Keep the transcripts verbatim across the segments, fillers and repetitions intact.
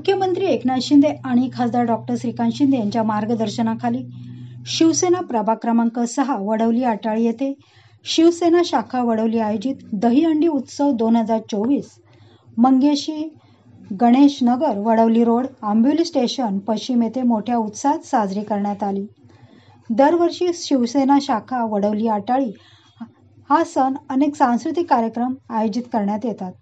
मुख्यमंत्री एकनाथ शिंदे आणि खासदार डॉक्टर श्रीकांत शिंदे यांच्या मार्गदर्शनाखाली शिवसेना प्रभाग क्रमांक सहा वडवली अटाळी येथे शिवसेना शाखा वडवली आयोजित दहीहंडी उत्सव दोन हजार चोवीस मंगेशी गणेश नगर वडवली रोड आंबिवली स्टेशन पश्चिम येथे मोठ्या उत्साहात साजरी करण्यात आली। दरवर्षी शिवसेना शाखा वडवली अटाळी हा सण अनेक सांस्कृतिक कार्यक्रम आयोजित करण्यात येतात।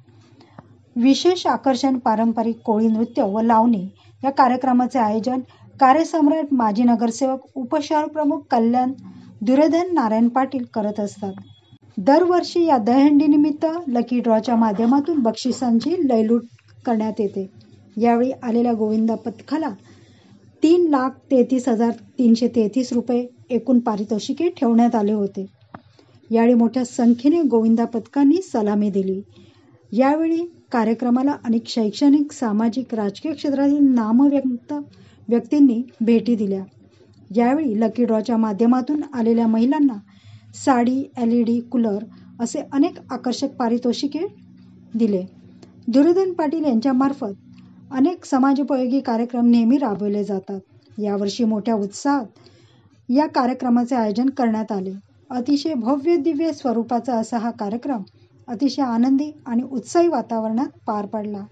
विशेष आकर्षण पारंपरिक कोळी नृत्य व लावणी या कार्यक्रमाचे आयोजन कार्यसम्राट माजी नगरसेवक उपशहर प्रमुख कल्याण दुर्योधन नारायण पाटील करत असतात। दरवर्षी या दहीहंडी निमित्त लकी ड्रॉच्या माध्यमातून बक्षिसांची लयलूट करण्यात येते। यावेळी आलेल्या गोविंदा पथकाला तीन लाख तेहतीस हजार तीनशे तेहतीस रुपये एकूण पारितोषिके ठेवण्यात आले होते। यावेळी मोठ्या संख्येने गोविंदा पथकांनी सलामी दिली। यावेळी कार्यक्रमाला अनेक शैक्षणिक सामाजिक राजकीय क्षेत्रातील नामवंत व्यक्तींनी भेटी दिल्या। यावेळी लकी ड्रॉच्या माध्यमातून आलेल्या महिलांना sari L E D cooler असे अनेक आकर्षक पारितोषिके दिले। दुर्योधन पाटील यांच्यामार्फत अनेक समाजोपयोगी कार्यक्रम नेहमी राबवले जातात। यावर्षी मोठ्या उत्साहात या कार्यक्रमाचे आयोजन करण्यात आले। अतिशय भव्य दिव्य स्वरूपाचा असा हा कार्यक्रम अतिशय आनंदी आणि उत्साही वातावरणात पार पडला।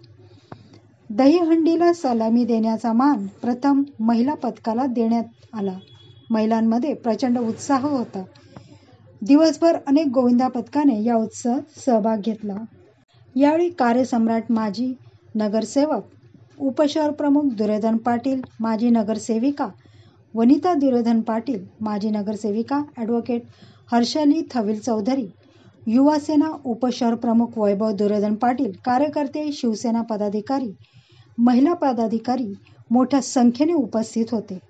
दहीहंडीला सलामी देण्याचा मान प्रथम महिला पथकाला देण्यात आला। महिलांमध्ये प्रचंड उत्साह होता। दिवसभर अनेक गोविंदा पथकाने या उत्सवात सहभाग घेतला। यावेळी कार्यसम्राट माजी नगरसेवक उपशहर प्रमुख दुर्योधन पाटील, माजी नगरसेविका वनिता दुर्योधन पाटील, माजी नगरसेविका ॲडव्होकेट हर्षली थविल चौधरी, युवा सेना उपशहर प्रमुख वैभव दुर्योधन पाटील, कार्यकर्ते, शिवसेना पदाधिकारी, महिला पदाधिकारी मोठ्या संख्येने उपस्थित होते।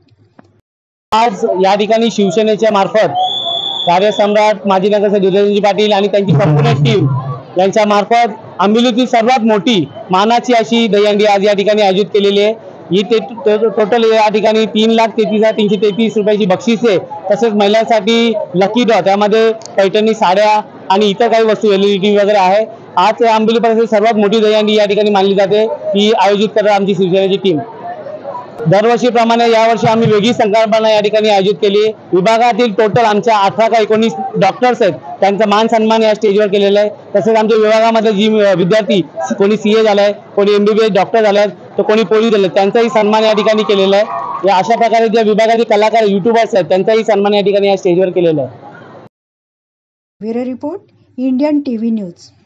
आज या ठिकाणी शिवसेनेच्या मार्फत कार्यसम्राट माजी नगरसेवक दुर्योधनजी पाटील आणि त्यांची संपूर्ण टीम यांच्या मार्फत आंबिवलीतील सर्वात मोठी मानाची अशी दहीहंडी आज या ठिकाणी आयोजित केलेली आहे। ही ते टोटल या ठिकाणी तीन लाख तेहतीस हजार तीनशे तेहतीस रुपयाची बक्षीस आहे। तसेच महिलांसाठी लकी ड्रॉ त्यामध्ये पैठणी साड्या आणि इतर काही वस्तू एल ई डी वगैरे आहे। आज आंबिवली परिसरातील सर्वात मोठी दहीहंडी या ठिकाणी मानली जाते। ही आयोजित करत आमची शिवसेनेची टीम। दरवर्षीप्रमाणे यावर्षी आम्ही वेगळी संकल्पना या ठिकाणी आयोजित केली। विभागातील टोटल आमच्या अठरा का एकोणीस डॉक्टर्स आहेत, त्यांचा मान सन्मान या स्टेजवर केलेला आहे। तसेच आमच्या विभागामध्ये जी विद्यार्थी कोणी सी ए झालाय, कोणी M B B S doctor झालाय, तर कोणी पोलीस झाले, त्यांचाही सन्मान या ठिकाणी केलेला आहे। या अशा प्रकारे ज्या विभागातील कलाकार युट्यूबर्स आहेत त्यांचाही सन्मान या ठिकाणी या स्टेजवर केलेला आहे। Bureau report Indian TV news.